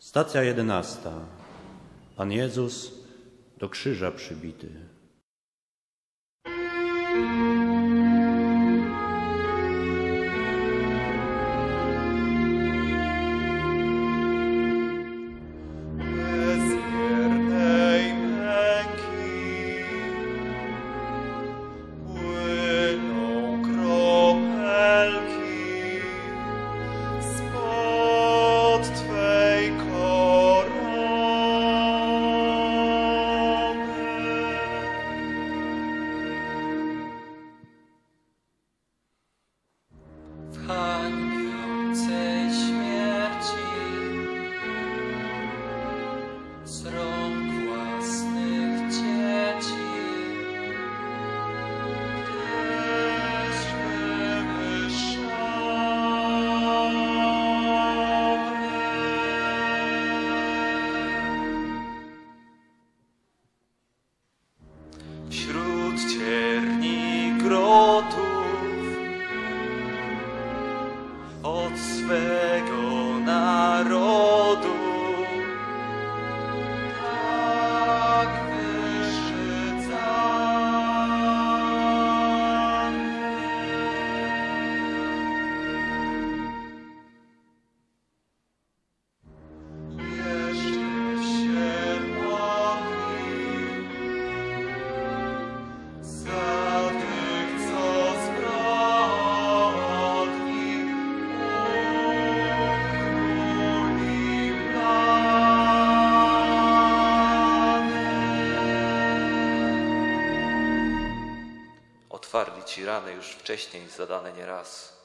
Stacja 11. Pan Jezus do krzyża przybity. Hańbiącej śmierci z rąk własnych dzieci, gdyż wywyższony wśród cierni grotów od swego narodu, tak wyszydzany. Jeszcze się modli za tych, co zbrodni Otwarli ci rany już wcześniej zadane nieraz.